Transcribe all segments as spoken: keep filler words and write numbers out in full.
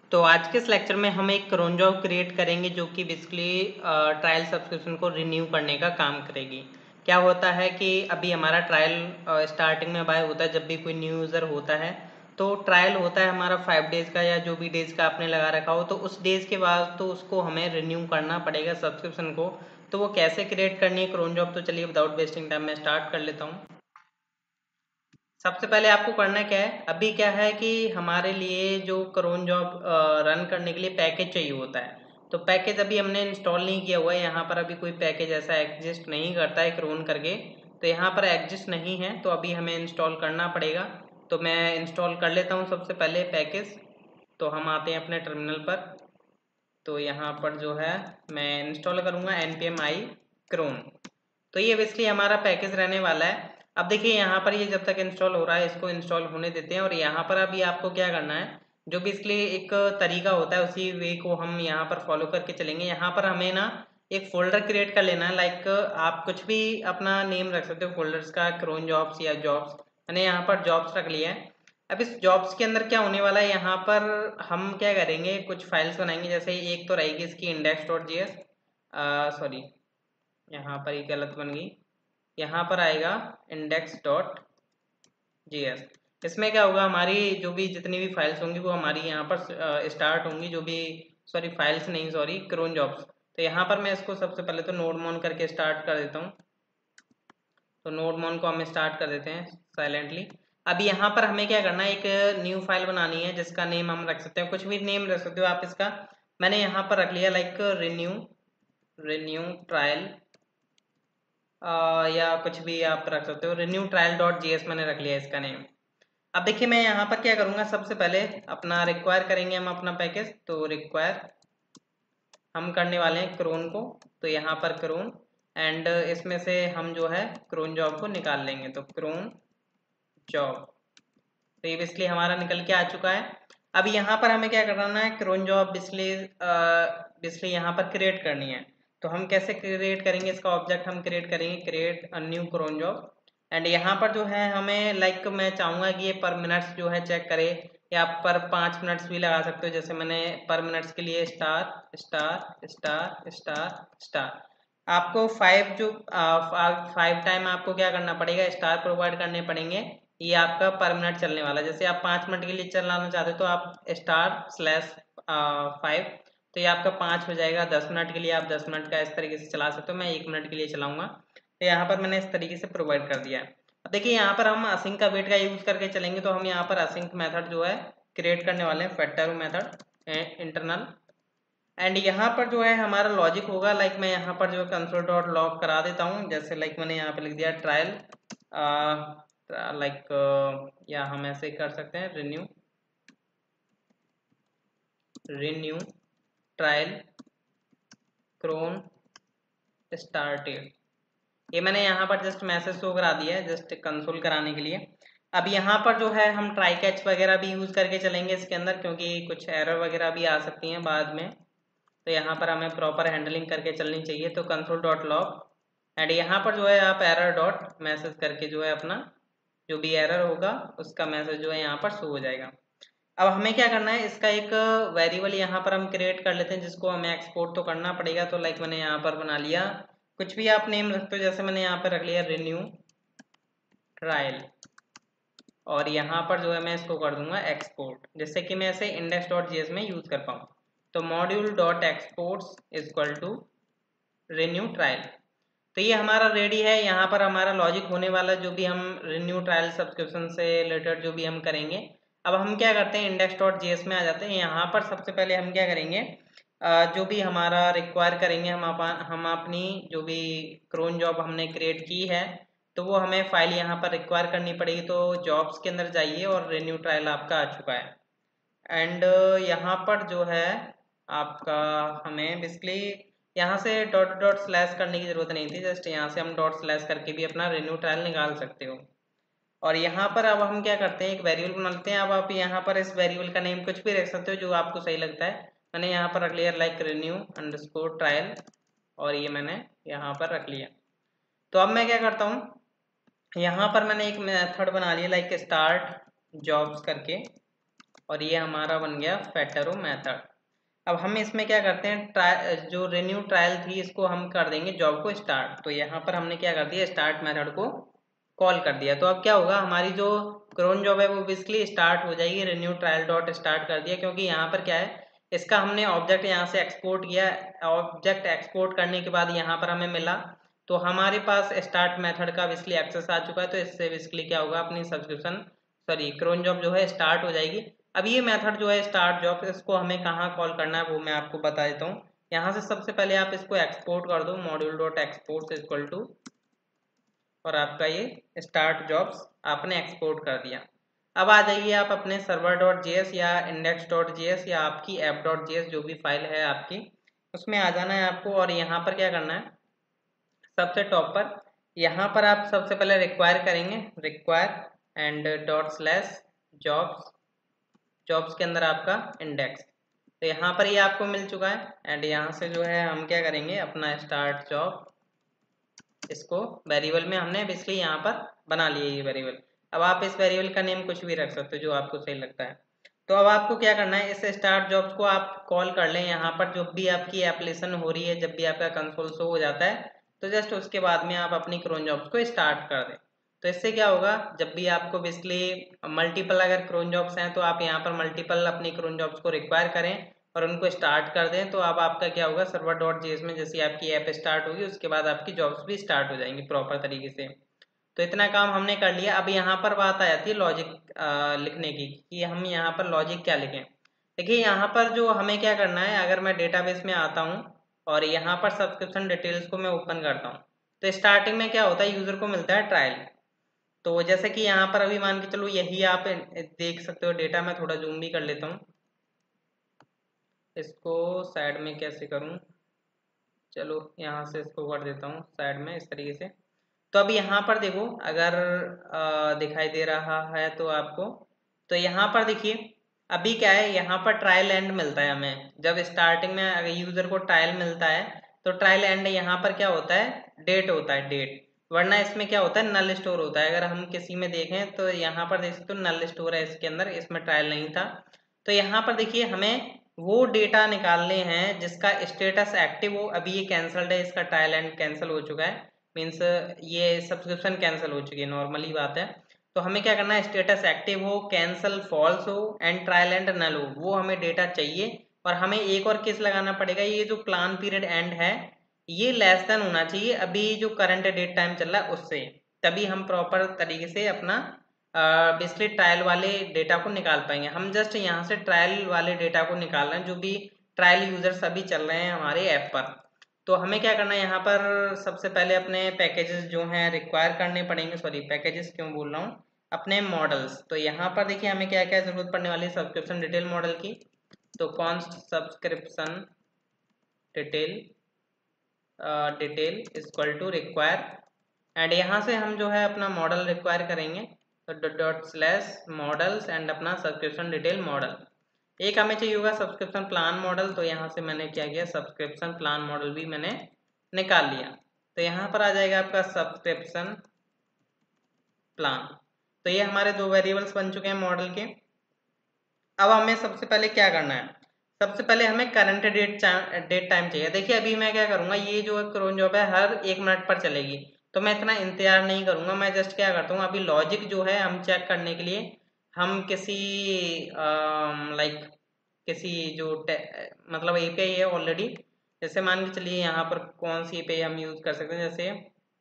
तो आज के इस लेक्चर में हम एक क्रोन जॉब क्रिएट करेंगे जो कि बेसिकली ट्रायल सब्सक्रिप्शन को रिन्यू करने का काम करेगी। क्या होता है कि अभी हमारा ट्रायल स्टार्टिंग में बाय होता है जब भी कोई न्यू यूज़र होता है, तो ट्रायल होता है हमारा फाइव डेज़ का या जो भी डेज़ का आपने लगा रखा हो, तो उस डेज़ के बाद तो उसको हमें रिन्यू करना पड़ेगा सब्सक्रिप्शन को। तो वो कैसे क्रिएट करनी है क्रोन जॉब, तो चलिए विदाउट वेस्टिंग टाइम मैं स्टार्ट कर लेता हूँ। सबसे पहले आपको करना क्या है, अभी क्या है कि हमारे लिए जो क्रोन जॉब रन करने के लिए पैकेज चाहिए होता है। तो पैकेज अभी हमने इंस्टॉल नहीं किया हुआ है, यहाँ पर अभी कोई पैकेज ऐसा एग्जिस्ट नहीं करता है क्रोन करके, तो यहाँ पर एग्जिस्ट नहीं है, तो अभी हमें इंस्टॉल करना पड़ेगा। तो मैं इंस्टॉल कर लेता हूँ सबसे पहले पैकेज। तो हम आते हैं अपने टर्मिनल पर, तो यहाँ पर जो है मैं इंस्टॉल करूँगा N P M I cron. तो ये बेसिकली हमारा पैकेज रहने वाला है। अब देखिए यहाँ पर ये जब तक इंस्टॉल हो रहा है इसको इंस्टॉल होने देते हैं, और यहाँ पर अभी आपको क्या करना है, जो बेसिकली एक तरीका होता है उसी वे को हम यहाँ पर फॉलो करके चलेंगे। यहाँ पर हमें ना एक फोल्डर क्रिएट कर लेना है, लाइक आप कुछ भी अपना नेम रख सकते हो फोल्डर्स का, क्रोन जॉब्स या जॉब्स। मैंने यहाँ पर जॉब्स रख लिया है। अब इस जॉब्स के अंदर क्या होने वाला है, यहाँ पर हम क्या करेंगे, कुछ फाइल्स बनाएंगे। जैसे एक तो रहेगी इसकी index dot G S, sorry यहाँ पर ही गलत बन गई, यहाँ पर आएगा इंडेक्स डॉट जी एस। इसमें क्या होगा, हमारी जो भी जितनी भी फाइल्स होंगी वो हमारी यहाँ पर स्टार्ट होंगी, जो भी सॉरी फाइल्स नहीं सॉरी क्रोन जॉब्स। तो यहाँ पर मैं इसको सबसे पहले तो नोड मोन करके स्टार्ट कर देता हूँ। तो नोड मोन को हम स्टार्ट कर देते हैं साइलेंटली। अब यहाँ पर हमें क्या करना है, एक न्यू फाइल बनानी है जिसका नेम हम रख सकते हैं, कुछ भी नेम रख सकते हो आप इसका। मैंने यहाँ पर रख लिया लाइक रिन्यू रिन्यू ट्रायल, या कुछ भी आप रख सकते हो, renew trial dot G S मैंने रख लिया इसका नेम। अब देखिए मैं यहाँ पर क्या करूँगा, सबसे पहले अपना रिक्वायर करेंगे हम अपना पैकेज। तो रिक्वायर हम करने वाले हैं क्रोन को, तो यहाँ पर क्रोन, एंड इसमें से हम जो है क्रोन जॉब को निकाल लेंगे। तो क्रोन जॉब, तो ये बेसिकली हमारा निकल के आ चुका है। अब यहाँ पर हमें क्या करना है, क्रोन जॉब बेसिकली बेसिकली यहाँ पर क्रिएट करनी है। तो हम कैसे क्रिएट करेंगे, इसका ऑब्जेक्ट हम क्रिएट करेंगे create a new cron job. And यहाँ पर जो है हमें लाइक मैं चाहूँगा कि ये पर मिनट्स जो है चेक करे, या पर पाँच मिनट्स भी लगा सकते हो। जैसे मैंने पर मिनट्स के लिए star star star star star, आपको फाइव जो फाइव टाइम आपको क्या करना पड़ेगा, स्टार प्रोवाइड करने पड़ेंगे। ये आपका पर मिनट चलने वाला है। जैसे आप पाँच मिनट के लिए चलाना चाहते हो तो आप स्टार स्लैश फाइव, तो ये आपका पाँच हो जाएगा। दस मिनट के लिए आप दस मिनट का इस तरीके से चला सकते हो, मैं एक मिनट के लिए चलाऊंगा। तो यहाँ पर मैंने इस तरीके से प्रोवाइड कर दिया है। अब देखिए यहाँ पर हम असिंक का वेट का यूज करके चलेंगे, तो हम यहाँ पर असिंक मेथड जो है क्रिएट करने वाले हैं, फैक्टर मेथड इंटरनल। एंड यहाँ पर जो है हमारा लॉजिक होगा, लाइक मैं यहाँ पर जो है कंसोल डॉट लॉग करा देता हूँ। जैसे लाइक मैंने यहाँ पे लिख दिया ट्रायल, लाइक या हम ऐसे कर सकते हैं renew renew trial cron started. ये मैंने यहाँ पर जस्ट मैसेज शो करा दिया है, जस्ट कंसोल कराने के लिए। अब यहाँ पर जो है हम ट्राई कैच वगैरह भी यूज़ करके चलेंगे इसके अंदर, क्योंकि कुछ एरर वगैरह भी आ सकती हैं बाद में। तो यहाँ पर हमें प्रॉपर हैंडलिंग करके चलनी चाहिए। तो कंसोल डॉट लॉग, एंड यहाँ पर जो है आप एरर डॉट मैसेज करके जो है अपना जो भी एरर होगा उसका मैसेज जो है यहाँ पर शो हो जाएगा। अब हमें क्या करना है, इसका एक वेरिएबल यहाँ पर हम क्रिएट कर लेते हैं जिसको हमें एक्सपोर्ट तो करना पड़ेगा। तो लाइक मैंने यहाँ पर बना लिया, कुछ भी आप नेम रखते हो, जैसे मैंने यहाँ पर रख लिया रिन्यू ट्रायल, और यहाँ पर जो है मैं इसको कर दूंगा एक्सपोर्ट, जिससे कि मैं इसे इंडेक्स डॉट जी एस में यूज कर पाऊँ। तो module dot exports is equal to renew trial. तो ये हमारा रेडी है। यहाँ पर हमारा लॉजिक होने वाला जो भी हम रिन्यू ट्रायल सब्सक्रिप्शन से रिलेटेड जो भी हम करेंगे। अब हम क्या करते हैं, इंडेक्स डॉट जी एस में आ जाते हैं। यहाँ पर सबसे पहले हम क्या करेंगे, जो भी हमारा रिक्वायर करेंगे हम हम अपनी जो भी क्रोन जॉब हमने क्रिएट की है, तो वो हमें फाइल यहाँ पर रिक्वायर करनी पड़ेगी। तो जॉब्स के अंदर जाइए और रिन्यू ट्रायल आपका आ चुका है। एंड यहाँ पर जो है आपका हमें बेसिकली यहाँ से डॉट डॉट स्लैश करने की ज़रूरत नहीं थी, जस्ट यहाँ से हम डॉट स्लैश करके भी अपना रिन्यू ट्रायल निकाल सकते हो। और यहाँ पर अब हम क्या करते हैं, एक वेरिएबल बना लेते हैं। अब आप यहाँ पर इस वेरिएबल का नेम कुछ भी रख सकते हो जो आपको सही लगता है। मैंने यहाँ पर रख लिया लाइक रिन्यू अंडरस्कोर ट्रायल, और ये मैंने यहाँ पर रख लिया। तो अब मैं क्या करता हूँ, यहाँ पर मैंने एक मेथड बना लिया लाइक स्टार्ट जॉब्स करके। और ये हमारा बन गया फेटरो मेथड। अब हम इसमें क्या करते हैं, ट्राई जो रिन्यू ट्रायल थी इसको हम कर देंगे जॉब को स्टार्ट। तो यहाँ पर हमने क्या कर दिया, स्टार्ट मेथड को कॉल कर दिया। तो अब क्या होगा, हमारी जो क्रोन जॉब है वो बेसिकली स्टार्ट हो जाएगी। रिन्यू ट्रायल डॉट स्टार्ट कर दिया, क्योंकि यहाँ पर क्या है, इसका हमने ऑब्जेक्ट यहाँ से एक्सपोर्ट किया। ऑब्जेक्ट एक्सपोर्ट करने के बाद यहाँ पर हमें मिला, तो हमारे पास स्टार्ट मेथड का बेसिकली एक्सेस आ चुका है। तो इससे बेसिकली क्या होगा, अपनी सब्सक्रिप्शन सॉरी क्रोन जॉब जो है स्टार्ट हो जाएगी। अब ये मेथड जो है स्टार्ट जॉब, इसको हमें कहाँ कॉल करना है वो मैं आपको बता देता हूँ। यहाँ से सबसे पहले आप इसको एक्सपोर्ट कर दो, मॉड्यूल डॉट एक्सपोर्ट से इक्वल टू, और आपका ये स्टार्ट जॉब्स आपने एक्सपोर्ट कर दिया। अब आ जाइए आप अपने सर्वर डॉट जेएस या इंडेक्स डॉट जेएस या आपकी ऐप डॉट जेएस जो भी फाइल है आपकी, उसमें आ जाना है आपको। और यहाँ पर क्या करना है, सबसे टॉप पर यहाँ पर आप सबसे पहले रिक्वायर करेंगे, require and dot slash jobs, jobs के अंदर आपका इंडेक्स। तो यहाँ पर ये आपको मिल चुका है। एंड यहाँ से जो है हम क्या करेंगे, अपना स्टार्ट जॉब, इसको वेरिएबल में हमने बेसिकली यहाँ पर बना लिया ये वेरिएबल। अब आप इस वेरिएबल का नेम कुछ भी रख सकते हो जो आपको सही लगता है। तो अब आपको क्या करना है, इस स्टार्ट जॉब्स को आप कॉल कर लें। यहाँ पर जब भी आपकी एप्लीकेशन हो रही है, जब भी आपका कंसोल शो हो जाता है, तो जस्ट उसके बाद में आप अपनी क्रोन जॉब्स को स्टार्ट कर दें। तो इससे क्या होगा, जब भी आपको बेसिकली मल्टीपल अगर क्रोन जॉब्स हैं तो आप यहाँ पर मल्टीपल अपनी क्रोन जॉब्स को रिक्वायर करें और उनको स्टार्ट कर दें। तो अब आपका क्या होगा, सर्वर डॉट जेएस में जैसी आपकी ऐप स्टार्ट होगी उसके बाद आपकी जॉब्स भी स्टार्ट हो जाएंगी प्रॉपर तरीके से। तो इतना काम हमने कर लिया। अब यहाँ पर बात आ जाती है लॉजिक लिखने की, कि हम यहाँ पर लॉजिक क्या लिखें। देखिए यहाँ पर जो हमें क्या करना है, अगर मैं डेटाबेस में आता हूँ और यहाँ पर सब्सक्रिप्शन डिटेल्स को मैं ओपन करता हूँ, तो स्टार्टिंग में क्या होता है, यूजर को मिलता है ट्रायल। तो जैसे कि यहाँ पर अभी मान के चलो यही आप देख सकते हो डेटा, मैं थोड़ा जूम भी कर लेता हूँ, इसको साइड में कैसे करूँ, चलो यहाँ से इसको कर देता हूँ साइड में इस तरीके से। तो अब यहाँ पर देखो, अगर आ, दिखाई दे रहा है तो आपको, तो यहाँ पर देखिए अभी क्या है, यहाँ पर ट्रायल एंड मिलता है हमें। जब स्टार्टिंग में अगर यूजर को ट्रायल मिलता है तो ट्रायल एंड यहाँ पर क्या होता है, डेट होता है, डेट। वरना इसमें क्या होता है, नल स्टोर होता है। अगर हम किसी में देखें तो यहाँ पर देख सकते हो नल स्टोर है इसके अंदर, इसमें ट्रायल नहीं था। तो यहाँ पर देखिए हमें वो डेटा निकालने हैं जिसका स्टेटस एक्टिव हो। अभी ये कैंसल्ड है, इसका ट्रायल एंड कैंसिल हो चुका है, मीन्स ये सब्सक्रिप्शन कैंसिल हो चुकी है, नॉर्मली बात है। तो हमें क्या करना है, स्टेटस एक्टिव हो, कैंसिल फॉल्स हो एंड ट्रायल एंड नल हो, वो हमें डेटा चाहिए। और हमें एक और केस लगाना पड़ेगा, ये जो प्लान पीरियड एंड है ये लेस देन होना चाहिए अभी जो करंट डेट टाइम चल रहा है उससे, तभी हम प्रॉपर तरीके से अपना बेसिकली ट्रायल वाले डेटा को निकाल पाएंगे। हम जस्ट यहाँ से ट्रायल वाले डेटा को निकाल रहे हैं, जो भी ट्रायल यूजर्स अभी चल रहे हैं हमारे ऐप पर। तो हमें क्या करना है, यहाँ पर सबसे पहले अपने पैकेजेस जो हैं रिक्वायर करने पड़ेंगे, सॉरी पैकेजेस क्यों बोल रहा हूँ, अपने मॉडल्स। तो यहाँ पर देखिए हमें क्या क्या जरूरत पड़ने वाली है सब्सक्रिप्शन डिटेल मॉडल की। तो const subscription detail detail equal to require, and यहाँ से हम जो है अपना मॉडल रिक्वायर करेंगे। तो डॉट स्लैश मॉडल्स एंड अपना सब्सक्रिप्शन डिटेल मॉडल। एक हमें चाहिए होगा सब्सक्रिप्शन प्लान मॉडल, तो यहाँ से मैंने क्या किया, सब्सक्रिप्शन प्लान मॉडल भी मैंने निकाल लिया। तो यहाँ पर आ जाएगा आपका सब्सक्रिप्शन प्लान। तो ये हमारे दो वेरिएबल्स बन चुके हैं मॉडल के। अब हमें सबसे पहले क्या करना है, सबसे पहले हमें करंट डेट डेट टाइम चाहिए। देखिए अभी मैं क्या करूंगा, ये जो क्रोन जॉब है हर एक मिनट पर चलेगी, तो मैं इतना इंतजार नहीं करूंगा। मैं जस्ट क्या करता हूँ, अभी लॉजिक जो है हम चेक करने के लिए हम किसी लाइक किसी जो मतलब एपीआई है ऑलरेडी, जैसे मान के चलिए यहाँ पर कौन सी एपीआई हम यूज कर सकते हैं, जैसे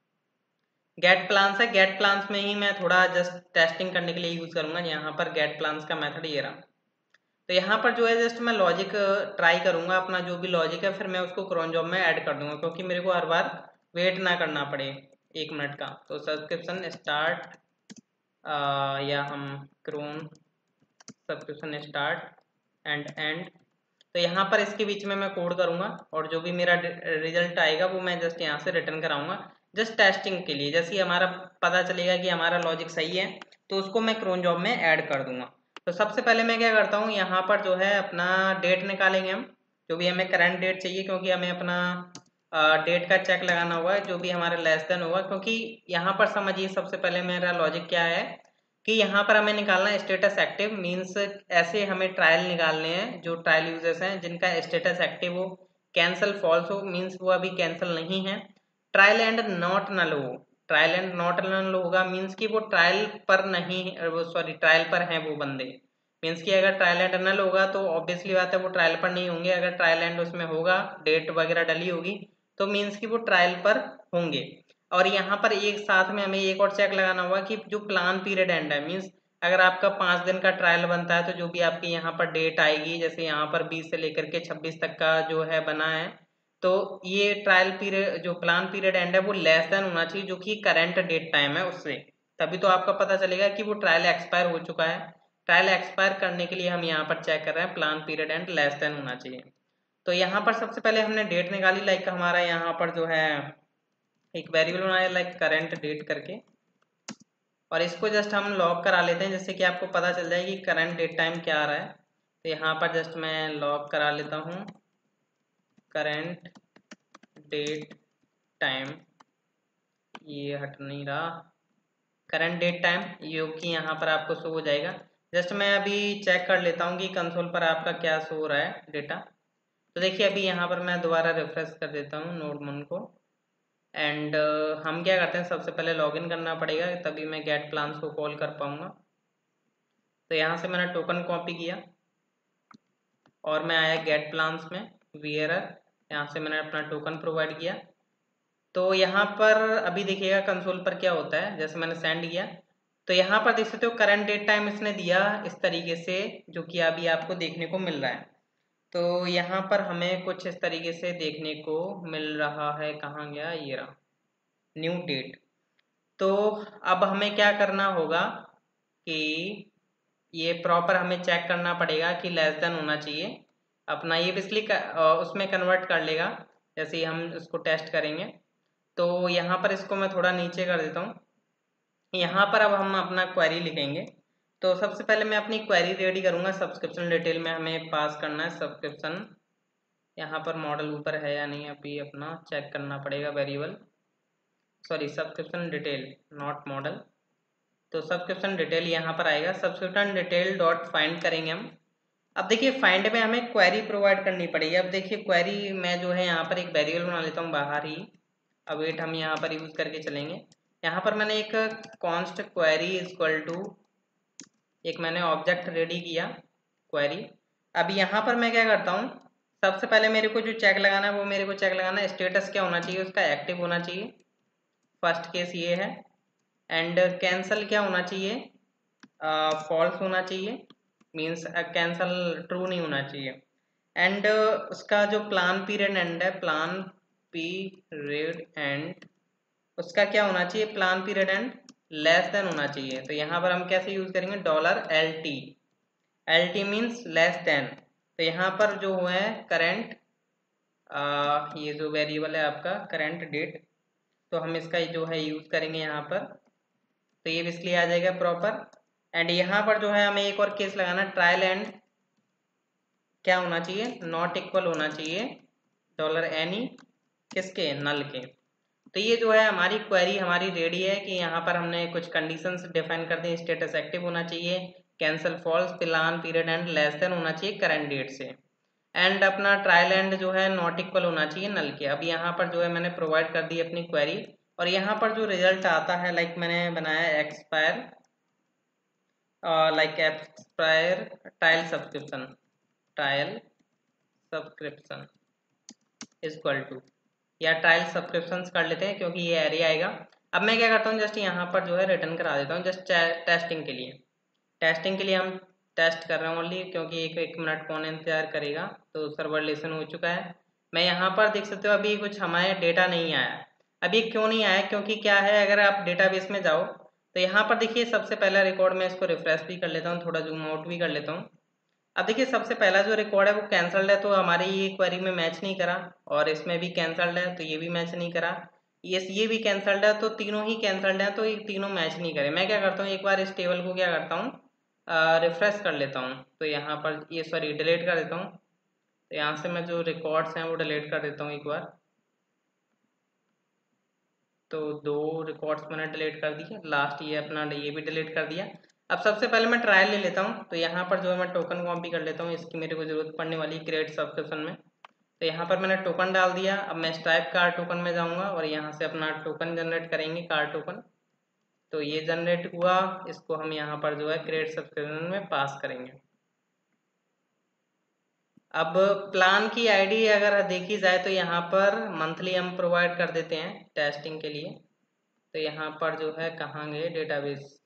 गेट प्लान्स है। गेट प्लान्स में ही मैं थोड़ा जस्ट टेस्टिंग करने के लिए यूज करूंगा। यहाँ पर गेट प्लान्स का मेथड ये रहा। तो यहाँ पर जो है जस्ट मैं लॉजिक ट्राई करूंगा, अपना जो भी लॉजिक है फिर मैं उसको क्रोन जॉब में ऐड कर दूंगा, क्योंकि मेरे को हर बार वेट ना करना पड़े एक मिनट का। तो सब्सक्रिप्शन स्टार्ट या हम cron subscription start end end, तो यहाँ पर इसके बीच में मैं कोड करूंगा और जो भी मेरा रिजल्ट आएगा वो मैं जस्ट यहाँ से रिटर्न कराऊंगा, जस्ट टेस्टिंग के लिए। जैसे ही हमारा पता चलेगा कि हमारा लॉजिक सही है तो उसको मैं क्रोन जॉब में ऐड कर दूंगा। तो सबसे पहले मैं क्या करता हूँ, यहाँ पर जो है अपना डेट निकालेंगे हम, जो भी हमें करंट डेट चाहिए, क्योंकि हमें अपना डेट का चेक लगाना होगा जो भी हमारा लेस देन होगा। क्योंकि यहाँ पर समझिए सबसे पहले मेरा लॉजिक क्या है कि यहाँ पर हमें निकालना है स्टेटस एक्टिव, मीन्स ऐसे हमें ट्रायल निकालने हैं जो ट्रायल यूजर्स हैं जिनका स्टेटस एक्टिव हो, कैंसल फॉल्स हो, मीन्स वो अभी कैंसिल नहीं है, ट्रायल एंड नॉट नल हो। ट्रायल एंड नॉट नल होगा मीन्स कि वो ट्रायल पर नहीं, वो सॉरी ट्रायल पर हैं वो बंदे, मीन्स कि अगर ट्रायल एंड नल होगा तो ऑब्वियसली बात है वो ट्रायल पर नहीं होंगे। अगर ट्रायल एंड उसमें होगा, डेट वगैरह डली होगी, तो मीन्स कि वो ट्रायल पर होंगे। और यहाँ पर एक साथ में हमें एक और चेक लगाना होगा कि जो प्लान पीरियड एंड है, मीन्स अगर आपका पाँच दिन का ट्रायल बनता है तो जो भी आपकी यहाँ पर डेट आएगी, जैसे यहाँ पर बीस से लेकर के छब्बीस तक का जो है बना है, तो ये ट्रायल पीरियड जो प्लान पीरियड एंड है वो लेस देन होना चाहिए जो कि करंट डेट टाइम है उससे, तभी तो आपका पता चलेगा कि वो ट्रायल एक्सपायर हो चुका है। ट्रायल एक्सपायर करने के लिए हम यहाँ पर चेक कर रहे हैं plan period end less than होना चाहिए। तो यहाँ पर सबसे पहले हमने डेट निकाली, लाइक हमारा यहाँ पर जो है एक वेरिएबल बनाया लाइक करंट डेट करके, और इसको जस्ट हम लॉग करा लेते हैं जिससे कि आपको पता चल जाए कि करंट डेट टाइम क्या आ रहा है। तो यहाँ पर जस्ट मैं लॉग करा लेता हूँ करंट डेट टाइम, ये हट नहीं रहा, करंट डेट टाइम, ये कि यहाँ पर आपको शो हो जाएगा। जस्ट मैं अभी चेक कर लेता हूँ कि कंसोल पर आपका क्या शो हो रहा है डेटा। तो देखिए अभी यहाँ पर मैं दोबारा रिफ्रेश कर देता हूँ नोडमन को, एंड uh, हम क्या करते हैं सबसे पहले लॉगिन करना पड़ेगा तभी मैं गेट प्लान्स को कॉल कर पाऊंगा। तो यहाँ से मैंने टोकन कॉपी किया और मैं आया गेट प्लान्स में, वीएरर, यहाँ से मैंने अपना टोकन प्रोवाइड किया। तो यहाँ पर अभी देखिएगा कंसोल पर क्या होता है, जैसे मैंने सेंड किया तो यहाँ पर देख सकते हो करंट डेट टाइम इसने दिया इस तरीके से जो कि अभी आपको देखने को मिल रहा है। तो यहाँ पर हमें कुछ इस तरीके से देखने को मिल रहा है, कहाँ गया ये रहा न्यू डेट। तो अब हमें क्या करना होगा कि ये प्रॉपर हमें चेक करना पड़ेगा कि लेस देन होना चाहिए अपना, ये बेसिकली उसमें कन्वर्ट कर लेगा जैसे हम इसको टेस्ट करेंगे। तो यहाँ पर इसको मैं थोड़ा नीचे कर देता हूँ। यहाँ पर अब हम अपना क्वेरी लिखेंगे। तो सबसे पहले मैं अपनी क्वेरी रेडी करूँगा, सब्सक्रिप्शन डिटेल में हमें पास करना है सब्सक्रिप्शन, यहाँ पर मॉडल ऊपर है या नहीं अभी अपना चेक करना पड़ेगा, variable sorry subscription detail not model. तो सब्सक्रिप्शन डिटेल यहाँ पर आएगा, सब्सक्रिप्शन डिटेल डॉट फाइंड करेंगे हम। अब देखिए फाइंड में हमें क्वेरी प्रोवाइड करनी पड़ेगी। अब देखिए क्वेरी मैं जो है यहाँ पर एक वेरिएबल बना लेता हूँ बाहर ही, अब वेट हम यहाँ पर यूज करके चलेंगे। यहाँ पर मैंने एक कॉन्स्ट क्वेरी इक्वल टू एक मैंने ऑब्जेक्ट रेडी किया क्वेरी। अब यहाँ पर मैं क्या करता हूँ, सबसे पहले मेरे को जो चेक लगाना है वो मेरे को चेक लगाना है स्टेटस क्या होना चाहिए, उसका एक्टिव होना चाहिए, फर्स्ट केस ये है। एंड कैंसल क्या होना चाहिए, फॉल्स uh, होना चाहिए, मीन्स कैंसल ट्रू नहीं होना चाहिए। एंड uh, उसका जो प्लान पीरियड एंड है, प्लान पीरियड एंड उसका क्या होना चाहिए, plan period end less than होना चाहिए। तो यहाँ पर हम कैसे यूज करेंगे, dollar L T, L T means less than. तो यहाँ पर जो है करेंट uh, ये जो वेरिएबल है आपका करंट डेट, तो हम इसका जो है यूज करेंगे यहाँ पर, तो ये बेसिकली आ जाएगा प्रॉपर। एंड यहाँ पर जो है हमें एक और केस लगाना, ट्रायल एंड क्या होना चाहिए, नॉट इक्वल होना चाहिए डॉलर एनी किसके, नल के। तो ये जो है हमारी क्वेरी हमारी रेडी है कि यहाँ पर हमने कुछ कंडीशंस डिफाइन कर दी, स्टेटस एक्टिव होना चाहिए, cancel false, plan period end less than होना चाहिए करंट डेट से, एंड अपना ट्रायल एंड जो है नॉट इक्वल होना चाहिए नल के। अब यहाँ पर जो है मैंने प्रोवाइड कर दी अपनी क्वेरी, और यहाँ पर जो रिजल्ट आता है लाइक मैंने बनाया expire like expire trial subscription, trial subscription equal to, या ट्रायल सब्सक्रिप्शंस कर लेते हैं क्योंकि ये एरिया आएगा। अब मैं क्या करता हूँ, जस्ट यहाँ पर जो है रिटर्न करा देता हूँ जस्ट टेस्टिंग के लिए, टेस्टिंग के लिए हम टेस्ट कर रहे हैं ओनली, क्योंकि एक एक मिनट कौन इंतजार करेगा। तो सर्वर लेसन हो चुका है, मैं यहाँ पर देख सकते हो अभी कुछ हमारे डेटा नहीं आया। अभी क्यों नहीं आया, क्योंकि क्या है अगर आप डेटाबेस में जाओ तो यहाँ पर देखिए सबसे पहला रिकॉर्ड, मैं इसको रिफ्रेश भी कर लेता हूँ, थोड़ा जूम आउट भी कर लेता हूँ। अब देखिए सबसे पहला जो रिकॉर्ड है वो कैंसल्ड है, तो हमारी ये क्वेरी में मैच नहीं करा, और इसमें भी कैंसल्ड है तो ये भी मैच नहीं करा, ये ये भी कैंसल्ड है, तो तीनों ही कैंसल्ड है, तो ये तीनों मैच नहीं करे। मैं क्या करता हूँ, एक बार इस टेबल को क्या करता हूँ रिफ्रेश कर लेता हूँ, तो यहाँ पर ये सॉरी डिलीट कर देता हूँ। तो यहाँ से मैं जो रिकॉर्ड्स हैं वो डिलीट कर देता हूँ एक बार। तो दो रिकॉर्ड्स मैंने डिलीट कर दिए, लास्ट ये अपना ये भी डिलीट कर दिया। अब सबसे पहले मैं ट्रायल ले लेता हूँ, तो यहाँ पर जो है मैं टोकन कॉपी कर लेता हूँ, इसकी मेरे को जरूरत पड़ने वाली क्रिएट सब्सक्रिप्शन में। तो यहाँ पर मैंने टोकन डाल दिया। अब मैं स्ट्राइप कार टोकन में जाऊँगा और यहाँ से अपना टोकन जनरेट करेंगे, कार टोकन। तो ये जनरेट हुआ, इसको हम यहाँ पर जो है क्रिएट सब्सक्रिप्शन में पास करेंगे। अब प्लान की आईडी अगर देखी जाए तो यहाँ पर मंथली हम प्रोवाइड कर देते हैं टेस्टिंग के लिए। तो यहाँ पर जो है कहाँ गए डेटाबेस,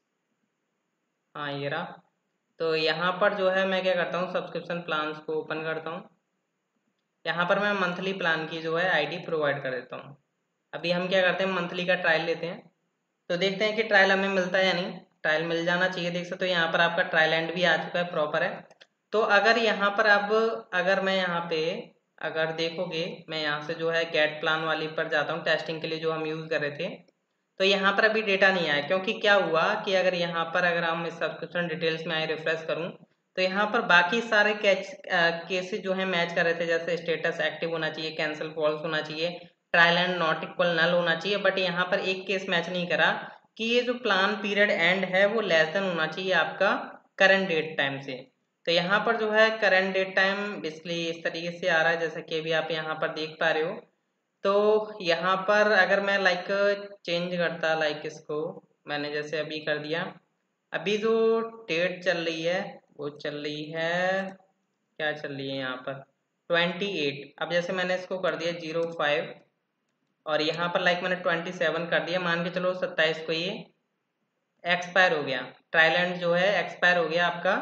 हाँ ये रहा। तो यहाँ पर जो है मैं क्या करता हूँ, सब्सक्रिप्शन प्लान्स को ओपन करता हूँ। यहाँ पर मैं मंथली प्लान की जो है आईडी प्रोवाइड कर देता हूँ। अभी हम क्या करते हैं, मंथली का ट्रायल लेते हैं, तो देखते हैं कि ट्रायल हमें मिलता है या नहीं। ट्रायल मिल जाना चाहिए, देख सकते हो यहाँ पर आपका ट्रायल एंड भी आ चुका है, प्रॉपर है। तो अगर यहाँ पर अब अगर मैं यहाँ पे अगर देखोगे, मैं यहाँ से जो है गेट प्लान वाली पर जाता हूँ, टेस्टिंग के लिए जो हम यूज़ कर रहे थे। तो यहाँ पर अभी डेटा नहीं आया, क्योंकि क्या हुआ कि अगर यहाँ पर अगर हम सब्सक्रिप्शन डिटेल्स में आए रिफ्रेश करूँ, तो यहाँ पर बाकी सारे कैच केसेस जो है मैच कर रहे थे, जैसे स्टेटस एक्टिव होना चाहिए, कैंसिल फॉल्स होना चाहिए, trial end not equal null होना चाहिए। बट यहाँ पर एक केस मैच नहीं करा कि ये जो प्लान पीरियड एंड है वो लेस देन होना चाहिए आपका करंट डेट टाइम से। तो यहाँ पर जो है करंट डेट टाइम बेसिकली इस तरीके से आ रहा है, जैसे कि अभी आप यहाँ पर देख पा रहे हो। तो यहाँ पर अगर मैं लाइक चेंज करता, लाइक इसको मैंने जैसे अभी कर दिया, अभी जो डेट चल रही है वो चल रही है, क्या चल रही है यहाँ पर ट्वेंटी एट। अब जैसे मैंने इसको कर दिया जीरो फाइव और यहाँ पर लाइक मैंने ट्वेंटी सेवन कर दिया, मान के चलो सत्ताईस को ये एक्सपायर हो गया, ट्रायल एंड जो है एक्सपायर हो गया आपका।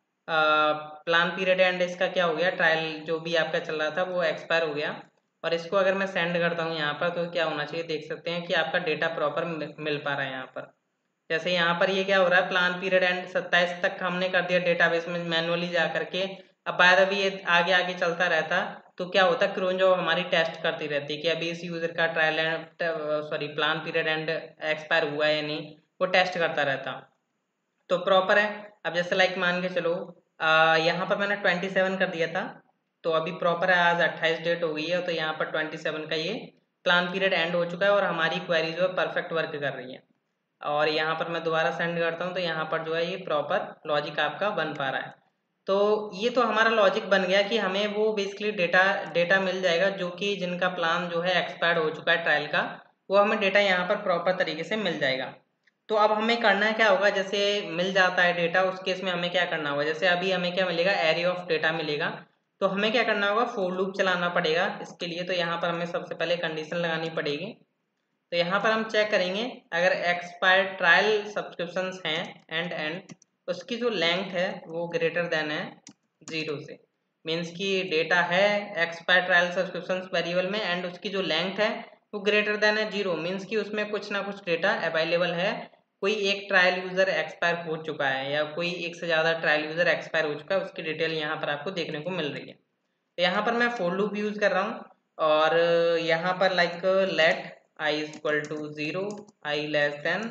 प्लान पीरियड एंड इसका क्या हो गया, ट्रायल जो भी आपका चल रहा था वो एक्सपायर हो गया। और इसको अगर मैं सेंड करता हूँ यहाँ पर, तो क्या होना चाहिए, देख सकते हैं कि आपका डेटा प्रॉपर मिल पा रहा है यहाँ पर। जैसे यहाँ पर ये क्या हो रहा है, प्लान पीरियड एंड सत्ताईस तक हमने कर दिया डेटाबेस में मैनुअली जा करके। अब बाद अभी ये आगे आगे चलता रहता, तो क्या होता, क्रोन जो हमारी टेस्ट करती रहती कि अभी इस यूजर का trial end sorry plan period end expire हुआ है या नहीं, वो टेस्ट करता रहता। तो प्रॉपर है। अब जैसे लाइक मान के चलो यहाँ पर मैंने ट्वेंटी सेवन कर दिया था, तो अभी प्रॉपर है, आज अट्ठाईस डेट हो गई है, तो यहाँ पर ट्वेंटी सेवन का ये प्लान पीरियड एंड हो चुका है और हमारी क्वेरी जो है परफेक्ट वर्क कर रही है। और यहाँ पर मैं दोबारा सेंड करता हूँ, तो यहाँ पर जो है ये प्रॉपर लॉजिक आपका बन पा रहा है। तो ये तो हमारा लॉजिक बन गया कि हमें वो बेसिकली डेटा डेटा मिल जाएगा, जो कि जिनका प्लान जो है एक्सपायर्ड हो चुका है ट्रायल का, वो हमें डेटा यहाँ पर प्रॉपर तरीके से मिल जाएगा। तो अब हमें करना क्या होगा, जैसे मिल जाता है डेटा, उस केस में हमें क्या करना होगा, जैसे अभी हमें क्या मिलेगा, एरे ऑफ डेटा मिलेगा। तो हमें क्या करना होगा, फॉर लूप चलाना पड़ेगा इसके लिए। तो यहाँ पर हमें सबसे पहले कंडीशन लगानी पड़ेगी। तो यहाँ पर हम चेक करेंगे, अगर एक्सपायर्ड ट्रायल सब्सक्रिप्शंस हैं एंड एंड उसकी जो लेंथ है वो ग्रेटर देन है जीरो से, मीन्स कि डेटा है एक्सपायर्ड ट्रायल सब्सक्रिप्शंस वेरिएबल में एंड उसकी जो लेंथ है वो ग्रेटर देन है जीरो, मीन्स कि उसमें कुछ ना कुछ डेटा अवेलेबल है, कोई एक ट्रायल यूजर एक्सपायर हो चुका है या कोई एक से ज़्यादा ट्रायल यूजर एक्सपायर हो चुका है, उसकी डिटेल यहाँ पर आपको देखने को मिल रही है। तो यहाँ पर मैं फॉर लूप यूज कर रहा हूँ और यहाँ पर like let I equal to zero, I less than,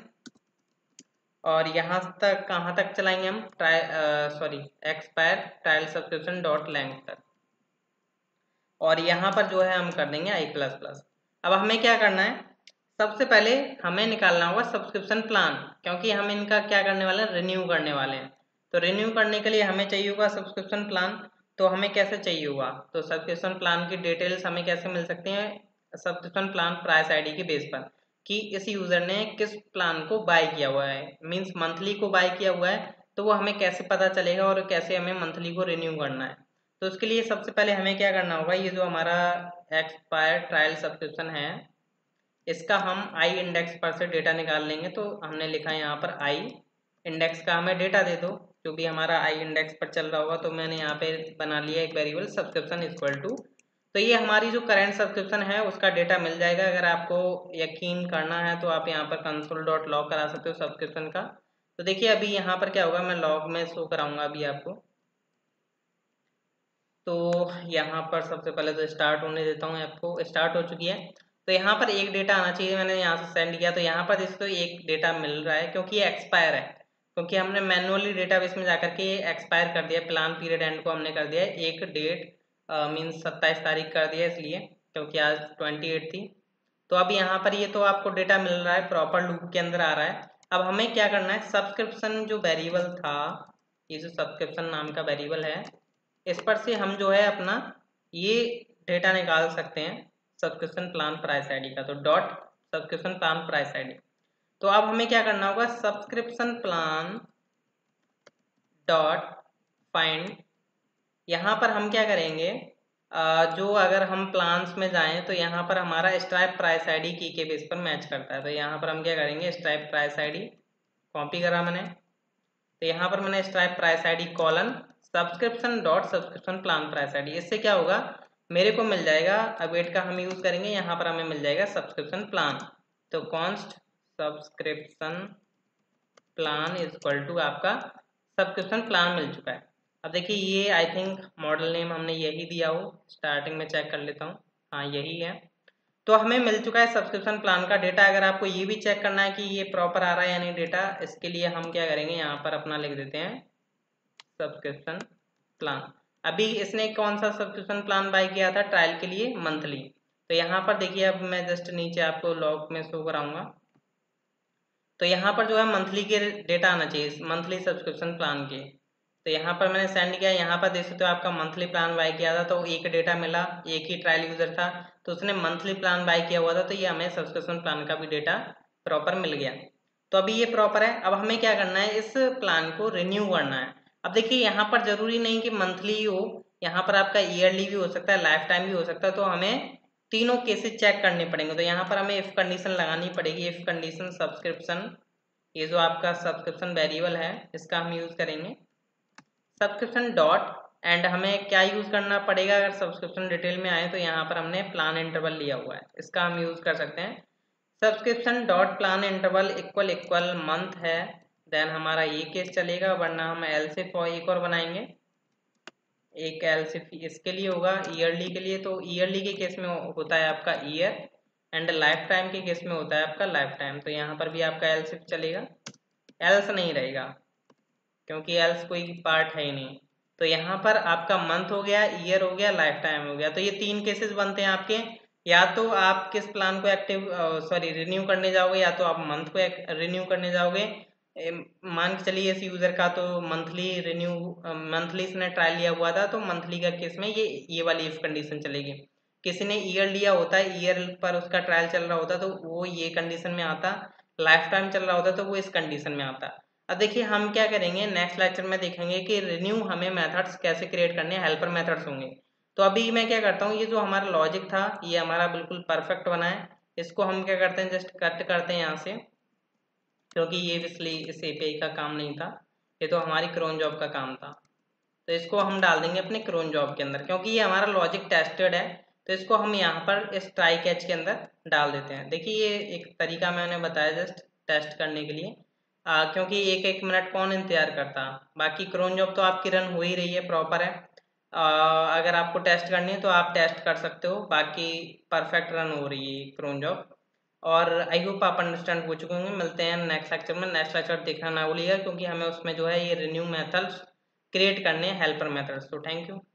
और यहाँ तक कहाँ तक चलाएंगे हम, try sorry expire trial subscription dot length तक, और यहाँ पर जो है हम कर देंगे आई प्लस प्लस। अब हमें क्या करना है, सबसे पहले हमें निकालना होगा सब्सक्रिप्शन प्लान, क्योंकि हम इनका क्या करने वाले हैं, रिन्यू करने वाले हैं। तो रिन्यू करने के लिए हमें चाहिए होगा सब्सक्रिप्शन प्लान। तो हमें कैसे चाहिए होगा, तो सब्सक्रिप्शन प्लान की डिटेल्स हमें कैसे मिल सकती हैं, सब्सक्रिप्शन प्लान प्राइस आईडी के बेस पर कि इस यूजर ने किस प्लान को बाय किया हुआ है, मींस मंथली को बाय किया हुआ है, तो वो हमें कैसे पता चलेगा और कैसे हमें मंथली को रिन्यू करना है। तो उसके लिए सबसे पहले हमें क्या करना होगा, ये जो हमारा एक्सपायर ट्रायल सब्सक्रिप्शन है इसका हम आई इंडेक्स पर से डेटा निकाल लेंगे। तो हमने लिखा है यहाँ पर आई इंडेक्स का हमें डेटा दे दो, जो भी हमारा आई इंडेक्स पर चल रहा होगा। तो मैंने यहाँ पे बना लिया एक वेरिएबल सब्सक्रिप्शन इक्वल टू, तो ये हमारी जो करंट सब्सक्रिप्शन है उसका डेटा मिल जाएगा। अगर आपको यकीन करना है तो आप यहाँ पर कंसोल डॉट लॉग करा सकते हो सब्सक्रिप्शन का। तो देखिए अभी यहाँ पर क्या होगा, मैं लॉग में शो कराऊंगा अभी आपको। तो यहाँ पर सबसे पहले तो स्टार्ट होने देता हूँ, आपको स्टार्ट हो चुकी है। तो यहाँ पर एक डेटा आना चाहिए, मैंने यहाँ से सेंड किया, तो यहाँ पर इसको एक डेटा मिल रहा है क्योंकि ये एक्सपायर है, क्योंकि हमने मैनुअली डेटाबेस में जाकर के एक्सपायर कर दिया, प्लान पीरियड एंड को हमने कर दिया एक डेट मीन्स सत्ताईस तारीख कर दिया, इसलिए क्योंकि आज ट्वेंटी एट थी। तो अब यहाँ पर ये तो आपको डेटा मिल रहा है, प्रॉपर लूप के अंदर आ रहा है। अब हमें क्या करना है, सब्सक्रिप्शन जो वेरिएबल था, ये जो सब्सक्रिप्शन नाम का वेरिएबल है, इस पर से हम जो है अपना ये डेटा निकाल सकते हैं सब्सक्रिप्शन प्लान प्राइस आईडी का। तो dot subscription plan price ID. तो अब हमें क्या करना होगा, सब्सक्रिप्शन प्लान डॉट फाइंड, यहाँ पर हम क्या करेंगे, जो अगर हम प्लान्स में जाएं तो यहाँ पर हमारा स्ट्राइप प्राइस आईडी की के बेस पर मैच करता है। तो यहाँ पर हम क्या करेंगे, स्ट्राइप प्राइस आईडी कॉपी करा मैंने, तो यहाँ पर मैंने Stripe price ID colon subscription dot subscription plan price ID. इससे क्या होगा, मेरे को मिल जाएगा, अवेट का हम यूज करेंगे, यहाँ पर हमें मिल जाएगा सब्सक्रिप्शन प्लान। तो const subscription plan is equal to आपका सब्सक्रिप्शन प्लान मिल चुका है। अब देखिए ये आई थिंक मॉडल नेम हमने यही दिया हो, स्टार्टिंग में चेक कर लेता हूँ, हाँ यही है। तो हमें मिल चुका है सब्सक्रिप्शन प्लान का डेटा। अगर आपको ये भी चेक करना है कि ये प्रॉपर आ रहा है या नहीं डेटा, इसके लिए हम क्या करेंगे, यहाँ पर अपना लिख देते हैं सब्सक्रिप्शन प्लान। अभी इसने कौन सा सब्सक्रिप्शन प्लान बाय किया था ट्रायल के लिए, मंथली। तो यहाँ पर देखिए, अब मैं जस्ट नीचे आपको लॉग में शो कराऊंगा, तो यहाँ पर जो है मंथली के डेटा आना चाहिए, मंथली सब्सक्रिप्शन प्लान के। तो यहाँ पर मैंने सेंड किया, यहाँ पर देख सकते हो आपका मंथली प्लान बाय किया था, तो एक डेटा मिला, एक ही ट्रायल यूजर था तो उसने मंथली प्लान बाय किया हुआ था, तो ये हमें सब्सक्रिप्शन प्लान का भी डेटा प्रॉपर मिल गया। तो अभी ये प्रॉपर है। अब हमें क्या करना है, इस प्लान को रिन्यू करना है। अब देखिए यहाँ पर जरूरी नहीं कि मंथली ही हो, यहाँ पर आपका ईयरली भी हो सकता है, लाइफ टाइम भी हो सकता है। तो हमें तीनों केसेस चेक करने पड़ेंगे। तो यहाँ पर हमें इफ कंडीशन लगानी पड़ेगी, इफ कंडीशन सब्सक्रिप्शन, ये जो आपका सब्सक्रिप्शन वेरिएबल है इसका हम यूज करेंगे सब्सक्रिप्शन डॉट, एंड हमें क्या यूज करना पड़ेगा, अगर सब्सक्रिप्शन डिटेल में आए तो यहाँ पर हमने प्लान इंटरवल लिया हुआ है, इसका हम यूज कर सकते हैं subscription dot plan interval equal equal month है, देन हमारा ये केस चलेगा, वरना हम एलसिफ और एक और बनाएंगे, एक एलसिफ इसके लिए होगा ईयरली के लिए। तो ईयरली के केस में होता है आपका ईयर, एंड लाइफ टाइम के केस में होता है आपका लाइफ टाइम। तो यहाँ पर भी आपका एलसिफ चलेगा, एल्स नहीं रहेगा क्योंकि एल्स कोई पार्ट है ही नहीं। तो यहाँ पर आपका मंथ हो गया, ईयर हो गया, लाइफ टाइम हो गया। तो ये तीन केसेस बनते हैं आपके, या तो आप किस प्लान को एक्टिव सॉरी रिन्यू करने जाओगे, या तो आप मंथ को रिन्यू करने जाओगे। मान के चलिए इस यूजर का तो मंथली रिन्यू, मंथली इसने ट्रायल लिया हुआ था, तो मंथली का केस में ये ये वाली इफ कंडीशन चलेगी। किसी ने ईयर लिया होता है, ईयर पर उसका ट्रायल चल रहा होता तो वो ये कंडीशन में आता, लाइफ टाइम चल रहा होता तो वो इस कंडीशन में आता। अब देखिए हम क्या करेंगे, नेक्स्ट लेक्चर में देखेंगे कि रिन्यू हमें मेथड्स कैसे क्रिएट करने हैं, हेल्पर मेथड्स होंगे। तो अभी मैं क्या करता हूँ, ये जो हमारा लॉजिक था ये हमारा बिल्कुल परफेक्ट बना है, इसको हम क्या करते हैं जस्ट कट करते हैं यहाँ से, क्योंकि ये इसलिए इस एपीआई का काम नहीं था, ये तो हमारी क्रोन जॉब का काम था। तो इसको हम डाल देंगे अपने क्रोन जॉब के अंदर, क्योंकि ये हमारा लॉजिक टेस्टेड है, तो इसको हम यहाँ पर इस ट्राई कैच के अंदर डाल देते हैं। देखिए ये एक तरीका मैंने बताया जस्ट टेस्ट करने के लिए, आ, क्योंकि एक एक मिनट कौन इंतजार करता, बाकी क्रोन जॉब तो आपकी रन हो ही रही है, प्रॉपर है। आ, अगर आपको टेस्ट करनी है तो आप टेस्ट कर सकते हो, बाकी परफेक्ट रन हो रही है क्रोन जॉब। और आई होप आप अंडरस्टैंड हो चुके होंगे। मिलते हैं नेक्स्ट लेक्चर में। नेक्स्ट लेक्चर देखना ना भूलिएगा, क्योंकि हमें उसमें जो है ये रिन्यू मेथड्स क्रिएट करने हैं, हेल्पर मेथड्स। तो थैंक यू।